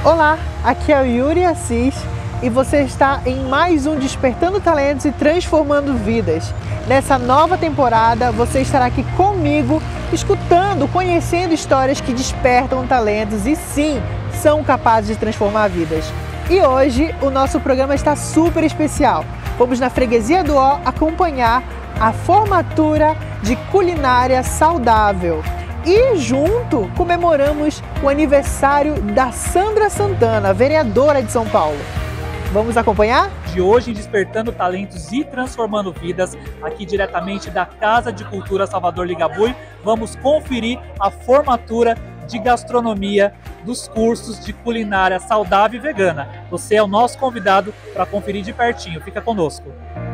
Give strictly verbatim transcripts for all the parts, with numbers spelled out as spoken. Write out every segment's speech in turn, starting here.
Olá, aqui é o Yuri Assis e você está em mais um Despertando Talentos e Transformando Vidas. Nessa nova temporada, você estará aqui comigo, escutando, conhecendo histórias que despertam talentos e sim, são capazes de transformar vidas. E hoje o nosso programa está super especial. Vamos na Freguesia do Ó acompanhar a formatura de culinária saudável. E junto comemoramos o aniversário da Sandra Santana, vereadora de São Paulo. Vamos acompanhar? De hoje, Despertando Talentos e Transformando Vidas, aqui diretamente da Casa de Cultura Salvador Ligabui, vamos conferir a formatura de gastronomia dos cursos de culinária saudável e vegana. Você é o nosso convidado para conferir de pertinho. Fica conosco.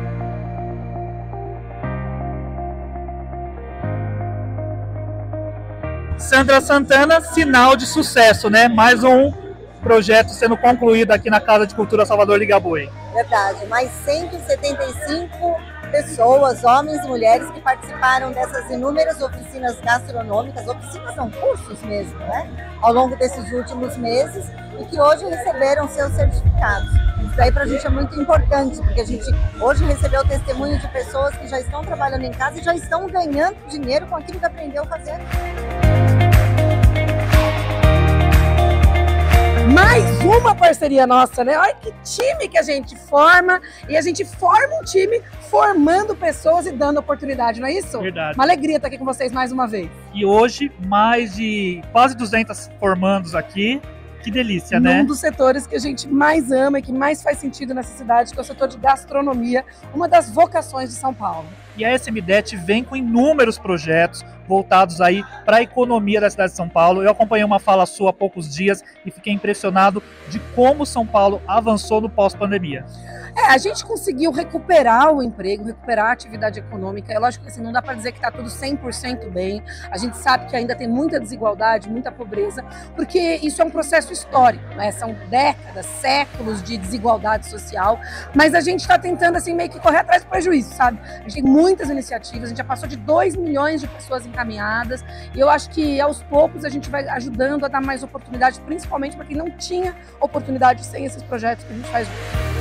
Sandra Santana, sinal de sucesso, né? Mais um projeto sendo concluído aqui na Casa de Cultura Salvador Ligabui. Verdade, mais cento e setenta e cinco pessoas, homens e mulheres, que participaram dessas inúmeras oficinas gastronômicas, oficinas são cursos mesmo, né? Ao longo desses últimos meses e que hoje receberam seus certificados. Isso daí pra gente é muito importante, porque a gente hoje recebeu o testemunho de pessoas que já estão trabalhando em casa e já estão ganhando dinheiro com aquilo que aprendeu a fazer. Mais uma parceria nossa, né? Olha que time que a gente forma, e a gente forma um time formando pessoas e dando oportunidade, não é isso? Verdade. Uma alegria estar aqui com vocês mais uma vez. E hoje, mais de quase duzentos formandos aqui. Que delícia, né? Um dos setores que a gente mais ama e que mais faz sentido nessa cidade, que é o setor de gastronomia, uma das vocações de São Paulo. E a S M D E T vem com inúmeros projetos voltados aí para a economia da cidade de São Paulo. Eu acompanhei uma fala sua há poucos dias e fiquei impressionado de como São Paulo avançou no pós-pandemia. É, a gente conseguiu recuperar o emprego, recuperar a atividade econômica. É lógico que assim, não dá para dizer que está tudo cem por cento bem. A gente sabe que ainda tem muita desigualdade, muita pobreza, porque isso é um processo histórico, né? São décadas, séculos de desigualdade social, mas a gente está tentando assim, meio que correr atrás do prejuízo, sabe? A gente tem muitas iniciativas, a gente já passou de dois milhões de pessoas encaminhadas, e eu acho que aos poucos a gente vai ajudando a dar mais oportunidade, principalmente para quem não tinha oportunidade sem esses projetos que a gente faz junto.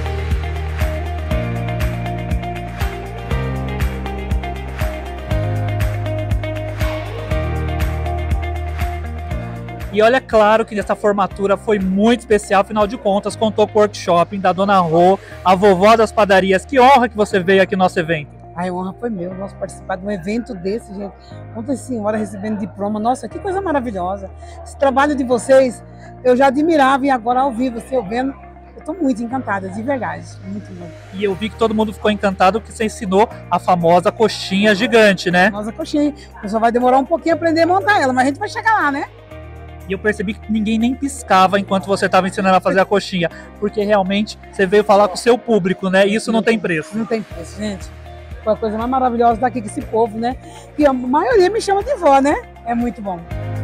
E olha, claro que essa formatura foi muito especial, afinal de contas, contou com o workshop da Dona Rô, a vovó das padarias. Que honra que você veio aqui no nosso evento. A honra foi meu, nós participar de um evento desse, gente. Quantas senhoras recebendo diploma, nossa, que coisa maravilhosa. Esse trabalho de vocês, eu já admirava e agora ao vivo, você vendo, eu estou muito encantada, de verdade, muito bom. E eu vi que todo mundo ficou encantado porque você ensinou a famosa coxinha gigante, né? A famosa coxinha, só vai demorar um pouquinho a aprender a montar ela, mas a gente vai chegar lá, né? E eu percebi que ninguém nem piscava enquanto você estava ensinando a fazer a coxinha, porque realmente você veio falar com o seu público, né? E isso não tem preço. Não tem preço, gente. Foi a coisa mais maravilhosa daqui com esse povo, né? Que a maioria me chama de vó, né? É muito bom.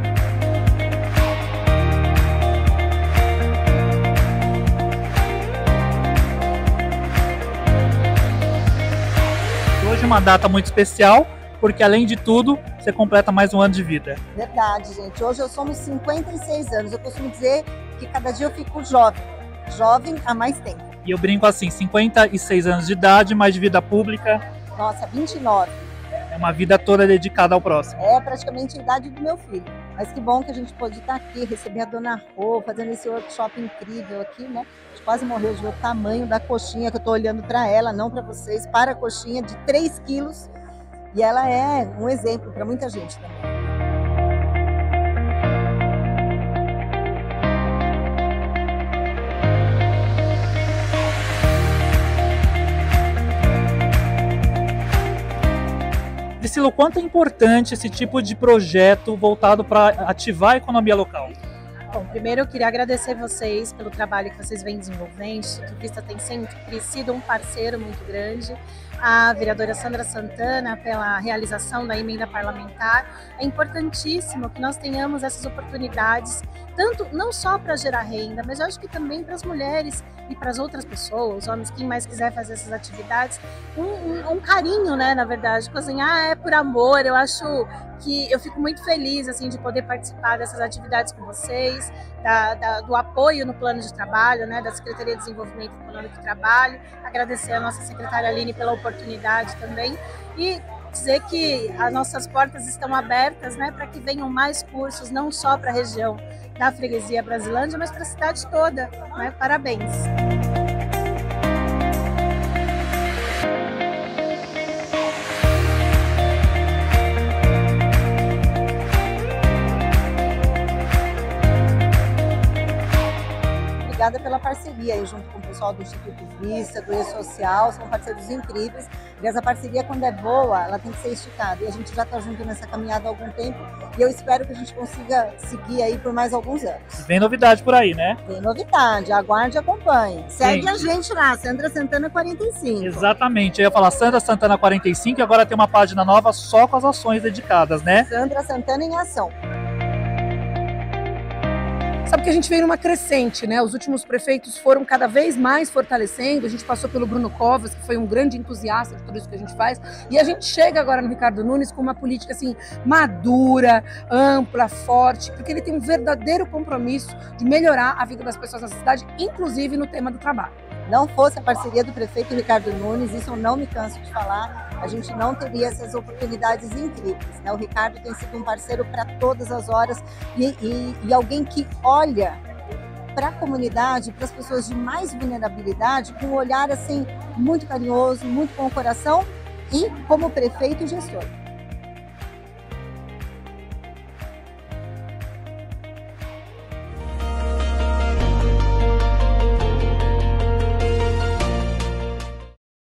Hoje é uma data muito especial, porque além de tudo, você completa mais um ano de vida. Verdade, gente. Hoje eu somos cinquenta e seis anos. Eu costumo dizer que cada dia eu fico jovem. Jovem há mais tempo. E eu brinco assim, cinquenta e seis anos de idade, mais de vida pública. Nossa, vinte e nove. É uma vida toda dedicada ao próximo. É praticamente a idade do meu filho. Mas que bom que a gente pôde estar aqui, receber a Dona Rô, fazendo esse workshop incrível aqui, né? A gente quase morreu de ver o tamanho da coxinha, que eu tô olhando para ela, não para vocês, para a coxinha de três quilos. E ela é um exemplo para muita gente também. Priscila, o quanto é importante esse tipo de projeto voltado para ativar a economia local? Bom, primeiro eu queria agradecer vocês pelo trabalho que vocês vêm desenvolvendo. O Instituto Vista tem sempre sido um parceiro muito grande. A vereadora Sandra Santana pela realização da emenda parlamentar. É importantíssimo que nós tenhamos essas oportunidades tanto não só para gerar renda, mas eu acho que também para as mulheres e para as outras pessoas, homens, quem mais quiser fazer essas atividades, um, um, um carinho, né, na verdade, cozinhar é por amor. Eu acho que eu fico muito feliz, assim, de poder participar dessas atividades com vocês, da, da, do apoio no plano de trabalho, né, da Secretaria de Desenvolvimento Econômico e Trabalho, agradecer a nossa secretária Aline pela oportunidade também, e dizer que as nossas portas estão abertas, né, para que venham mais cursos, não só para a região da freguesia Brasilândia, mas para a cidade toda, né? Parabéns! Obrigada pela parceria aí, junto com o pessoal do Instituto Vista, do E-Social, são parceiros incríveis. E essa parceria, quando é boa, ela tem que ser esticada. E a gente já está junto nessa caminhada há algum tempo e eu espero que a gente consiga seguir aí por mais alguns anos. Vem novidade por aí, né? Tem novidade, aguarde e acompanhe. Segue Gente. a gente lá, Sandra Santana quarenta e cinco. Exatamente, eu ia falar Sandra Santana quarenta e cinco e agora tem uma página nova só com as ações dedicadas, né? Sandra Santana em ação. Sabe que a gente veio numa crescente, né? Os últimos prefeitos foram cada vez mais fortalecendo. A gente passou pelo Bruno Covas, que foi um grande entusiasta de tudo isso que a gente faz. E a gente chega agora no Ricardo Nunes com uma política assim madura, ampla, forte, porque ele tem um verdadeiro compromisso de melhorar a vida das pessoas na cidade, inclusive no tema do trabalho. Não fosse a parceria do prefeito Ricardo Nunes, isso eu não me canso de falar, a gente não teria essas oportunidades incríveis, né? O Ricardo tem sido um parceiro para todas as horas e, e, e alguém que olha para a comunidade, para as pessoas de mais vulnerabilidade, com um olhar assim muito carinhoso, muito com o coração e como prefeito e gestor.